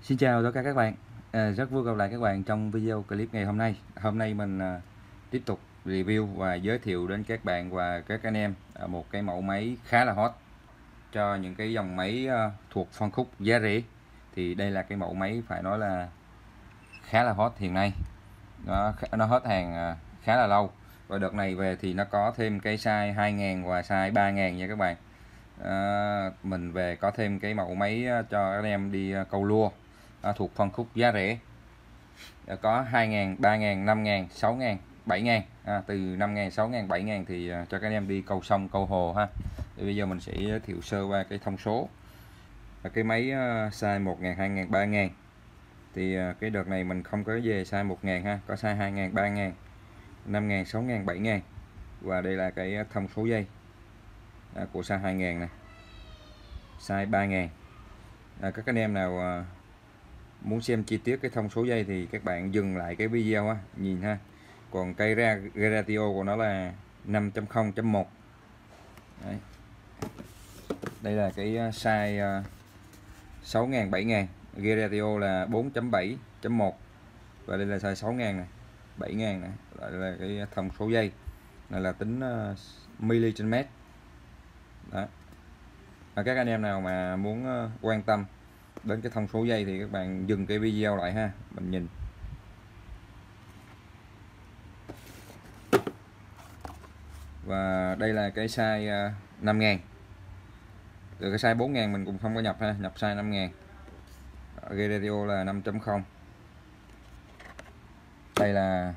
Xin chào tất cả các bạn. Rất vui gặp lại các bạn trong video clip ngày hôm nay. Hôm nay mình tiếp tục review và giới thiệu đến các bạn và các anh em một cái mẫu máy khá là hot cho những cái dòng máy thuộc phân khúc giá rẻ. Thì đây là cái mẫu máy phải nói là khá là hot hiện nay. Nó hết hàng khá là lâu. Và đợt này về thì nó có thêm cái size 2000 và size 3000 nha các bạn. Mình về có thêm cái mẫu máy cho anh em đi câu lua thuộc phân khúc giá rẻ, có 2000, 3000, 5000, 6000, 7000, từ 5000, 6000, 7000 thì cho các anh em đi câu sông câu hồ ha. Thì bây giờ mình sẽ giới thiệu sơ qua cái thông số. Cái máy size 1000, 2000, 3000 thì cái đợt này mình không có về size 1000 ha, có size 2000, 3000, 5000, 6000, 7000. Và đây là cái thông số dây của size 2000 này, size 3000. Các anh em nào muốn xem chi tiết cái thông số dây thì các bạn dừng lại cái video á, nhìn ha. Còn cái ratio của nó là 5.0.1. Đây là cái size 6000, 7000, ratio là 4.7.1. và đây là size 6000 này, 7000 này. Đây là cái thông số dây này, là tính mili trên mét đó. Các anh em nào mà muốn quan tâm đến cái thông số dây thì các bạn dừng cái video lại ha, mình nhìn. Và đây là cái size 5000. Từ cái size 4000 mình cũng không có nhập ha, nhập size 5000. Radio là 5.0. Đây là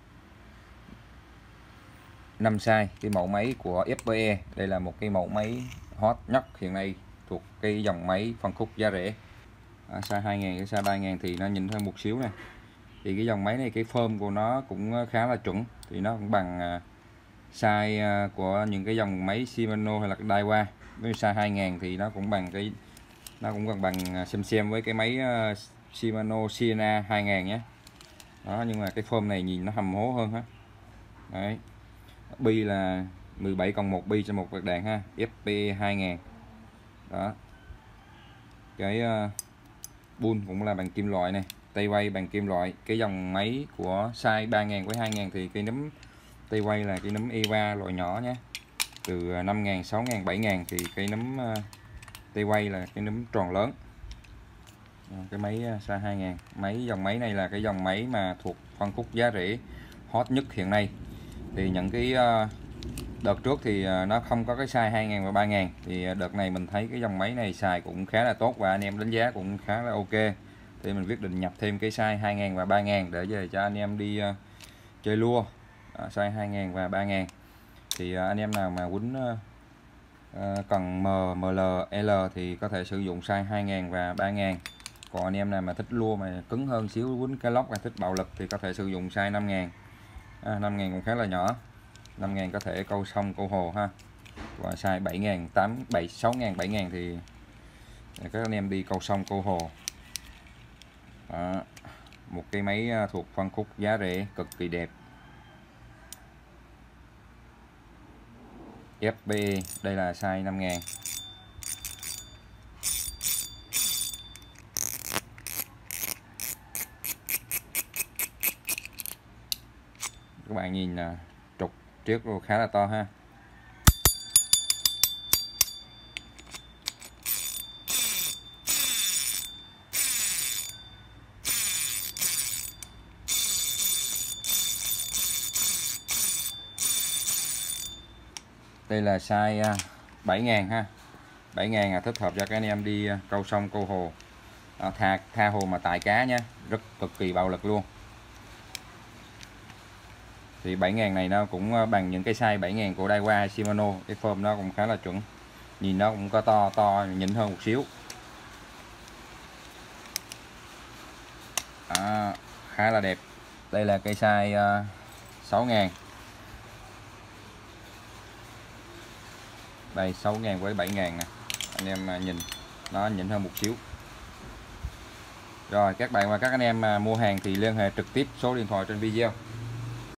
5 size cái mẫu máy của FPE. Đây là một cái mẫu máy hot nhất hiện nay thuộc cái dòng máy phân khúc giá rẻ. Size 2000 cái size 3000 thì nó nhìn hơn một xíu này. Thì cái dòng máy này cái form của nó cũng khá là chuẩn, thì nó cũng bằng size của những cái dòng máy Shimano hay là Daiwa. Với size 2000 thì nó cũng bằng cái, nó cũng gần bằng xem với cái máy Shimano Sienna 2000 nhé. Đó, nhưng mà cái form này nhìn nó hầm hố hơn ha. Đấy. Bi là 17+1 bi trên một quạt đàn ha, FPE 2000. Đó. Cái bun cũng là bằng kim loại này, tay quay bằng kim loại. Cái dòng máy của size 3000 với 2000 thì cái nấm tay quay là cái nấm Eva loại nhỏ nhé. Từ 5000, 6000, 7000 thì cái nấm tay quay là cái nấm tròn lớn. Cái máy size 2000, dòng máy này là cái dòng máy mà thuộc phân khúc giá rẻ hot nhất hiện nay. Thì những cái đợt trước thì nó không có cái size 2000 và 3000, thì đợt này mình thấy cái dòng máy này xài cũng khá là tốt và anh em đánh giá cũng khá là ok. Thì mình quyết định nhập thêm cái size 2000 và 3000 để về cho anh em đi chơi lua. Size 2000 và 3000 thì anh em nào mà quýnh cần ML, L thì có thể sử dụng size 2000 và 3000. Còn anh em nào mà thích lua mà cứng hơn xíu, quýnh cái lóc hay thích bạo lực thì có thể sử dụng size 5000. 5000 cũng khá là nhỏ. 5000 có thể câu sông câu hồ ha. Và size 7000, 6000, 7000 thì các anh em đi câu sông câu hồ. Đó. Một cái máy thuộc phân khúc giá rẻ cực kỳ đẹp. FB đây là size 5000. Các bạn nhìn trục trước khá là to ha. Đây là size 7000 ha. 7000 thích hợp cho các anh em đi câu sông câu hồ, tha hồ mà tại cá nhé, rất cực kỳ bạo lực luôn. Thì 7000 này nó cũng bằng những cái size 7000 của Daiwa Shimano, cái form nó cũng khá là chuẩn, nhìn nó cũng có to nhỉnh hơn một xíu. Khá là đẹp. Đây là cái size 6000. Đây 6000 với 7000 nè, anh em nhìn nó nhỉnh hơn một xíu. Rồi các bạn và các anh em mà mua hàng thì liên hệ trực tiếp số điện thoại trên video.